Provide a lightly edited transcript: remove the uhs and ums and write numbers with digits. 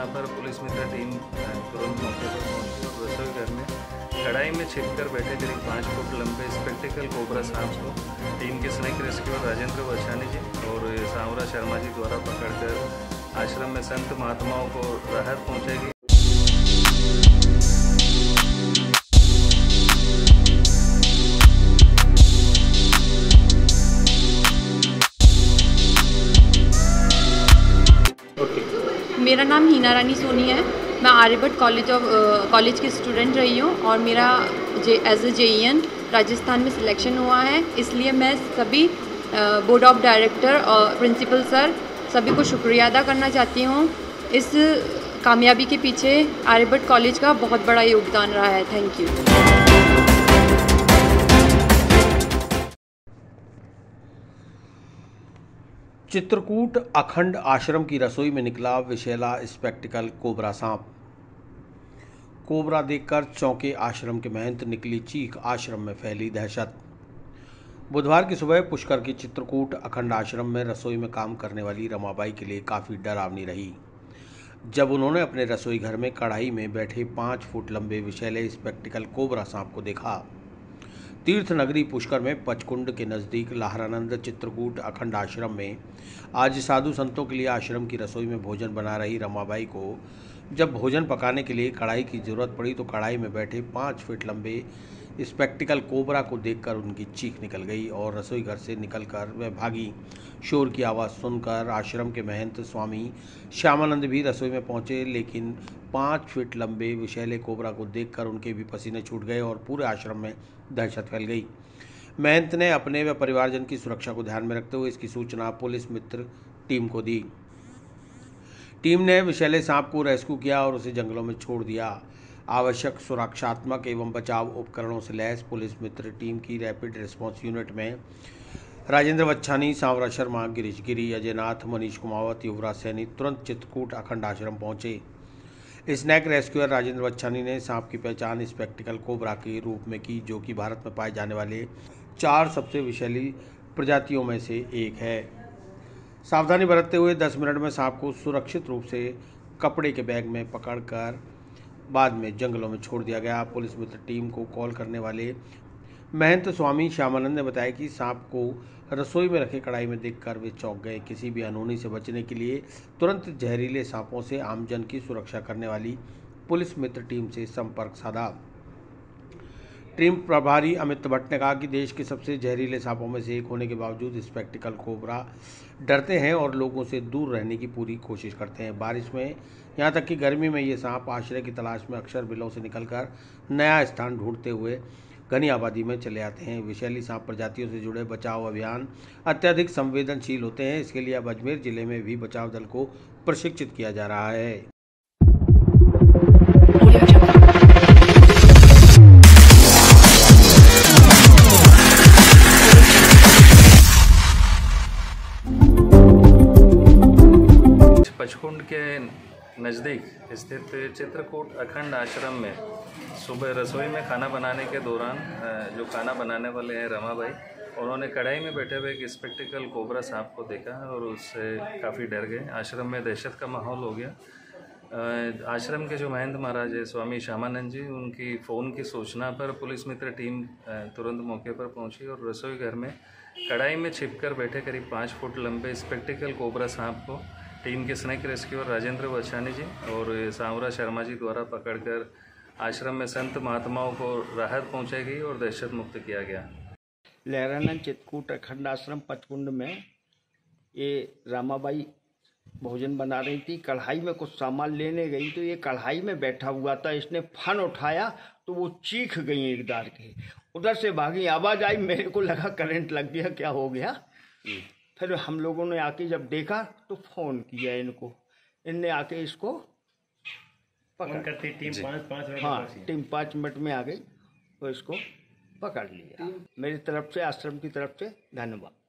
सूचना पर पुलिस मित्र टीम तुरंत मौके पर पहुंची और रसोई घर में कढ़ाई में छिपकर बैठे करीब 5 फुट लंबे स्पेक्टिकल कोबरा सांप को टीम के स्नेक रेस्क्यूअर राजेंद्र वछानी जी और सांवरा शर्मा जी द्वारा पकड़कर आश्रम में संत महात्माओं को राहत पहुंचाई। मेरा नाम हीना रानी सोनी है। मैं आर्यभट्ट कॉलेज की स्टूडेंट रही हूँ और मेरा एज ए JEN राजस्थान में सिलेक्शन हुआ है। इसलिए मैं सभी बोर्ड ऑफ डायरेक्टर और प्रिंसिपल सर सभी को शुक्रिया अदा करना चाहती हूँ। इस कामयाबी के पीछे आर्यभट्ट कॉलेज का बहुत बड़ा योगदान रहा है। Thank you. चित्रकूट अखंड आश्रम की रसोई में निकला विषैला स्पेक्टिकल कोबरा सांप। कोबरा देखकर चौंके आश्रम के महंत, निकली चीख, आश्रम में फैली दहशत। बुधवार की सुबह पुष्कर की चित्रकूट अखंड आश्रम में रसोई में काम करने वाली रमाबाई के लिए काफ़ी डरावनी रही जब उन्होंने अपने रसोई घर में कढ़ाई में बैठे 5 फुट लंबे विषैले स्पेक्टिकल कोबरा सांप को देखा। तीर्थ नगरी पुष्कर में पचकुंड के नज़दीक लहरानंद चित्रकूट अखंड आश्रम में आज साधु संतों के लिए आश्रम की रसोई में भोजन बना रही रमाबाई को जब भोजन पकाने के लिए कढ़ाई की ज़रूरत पड़ी तो कढ़ाई में बैठे 5 फीट लंबे स्पेक्टिकल कोबरा को देखकर उनकी चीख निकल गई और रसोई घर से निकलकर वह भागी। शोर की आवाज़ सुनकर आश्रम के महंत स्वामी श्यामानंद भी रसोई में पहुंचे, लेकिन 5 फीट लंबे विषैले कोबरा को देखकर उनके भी पसीने छूट गए और पूरे आश्रम में दहशत फैल गई। महंत ने अपने व परिवारजन की सुरक्षा को ध्यान में रखते हुए इसकी सूचना पुलिस मित्र टीम को दी। टीम ने विषैले सांप को रेस्क्यू किया और उसे जंगलों में छोड़ दिया। आवश्यक सुरक्षात्मक एवं बचाव उपकरणों से लैस पुलिस मित्र टीम की रैपिड रिस्पांस यूनिट में राजेंद्र वच्छानी, सांवरा शर्मा, गिरीश गिरी, अजय नाथ, मनीष कुमावत, युवराज सैनी तुरंत चित्रकूट अखंड आश्रम पहुंचे। स्नैक रेस्क्यूअर राजेंद्र वच्छानी ने सांप की पहचान स्पेक्टिकल कोबरा के रूप में की, जो कि भारत में पाए जाने वाले 4 सबसे विषैली प्रजातियों में से एक है। सावधानी बरतते हुए 10 मिनट में सांप को सुरक्षित रूप से कपड़े के बैग में पकड़कर बाद में जंगलों में छोड़ दिया गया। पुलिस मित्र टीम को कॉल करने वाले महंत स्वामी श्यामानंद ने बताया कि सांप को रसोई में रखे कढ़ाई में देखकर वे चौंक गए। किसी भी अनहोनी से बचने के लिए तुरंत जहरीले सांपों से आमजन की सुरक्षा करने वाली पुलिस मित्र टीम से संपर्क साधा। टीम प्रभारी अमित भट्ट ने कहा कि देश के सबसे जहरीले सांपों में से एक होने के बावजूद स्पेक्टिकल कोबरा डरते हैं और लोगों से दूर रहने की पूरी कोशिश करते हैं। बारिश में यहाँ तक कि गर्मी में ये सांप आश्रय की तलाश में अक्सर बिलों से निकलकर नया स्थान ढूंढते हुए घनी आबादी में चले आते हैं। विषैली सांप प्रजातियों से जुड़े बचाव अभियान अत्यधिक संवेदनशील होते हैं। इसके लिए अब अजमेर जिले में भी बचाव दल को प्रशिक्षित किया जा रहा है। पचकुंड के नज़दीक स्थित चित्रकूट अखंड आश्रम में सुबह रसोई में खाना बनाने के दौरान जो खाना बनाने वाले हैं रमाबाई, उन्होंने कढ़ाई में बैठे हुए एक स्पेक्टिकल कोबरा सांप को देखा और उससे काफ़ी डर गए। आश्रम में दहशत का माहौल हो गया। आश्रम के जो महंत महाराज है स्वामी श्यामानंद जी, उनकी फ़ोन की सूचना पर पुलिस मित्र टीम तुरंत मौके पर पहुंची और रसोई घर में कढ़ाई में छिपकर बैठे करीब 5 फुट लंबे स्पेक्टिकल कोबरा सांप को टीम के स्नेक रेस्क्यूअर राजेंद्र वछानी जी और सांवरा शर्मा जी द्वारा पकड़कर आश्रम में संत महात्माओं को राहत पहुंचाई गई और दहशत मुक्त किया गया। लहरानंद चित्रकूट अखंड आश्रम पचकुंड में ये रमाबाई भोजन बना रही थी। कढ़ाई में कुछ सामान लेने गई तो ये कढ़ाई में बैठा हुआ था। इसने फन उठाया तो वो चीख गई एकदर के, उधर से भागी। आवाज़ आई, मेरे को लगा करंट लग गया, क्या हो गया। फिर हम लोगों ने आके जब देखा तो फ़ोन किया इनको, इनने आके इसको पकड़ करती टीम 5 मिनट में आ गई तो इसको पकड़ लिया। मेरी तरफ से, आश्रम की तरफ से धन्यवाद।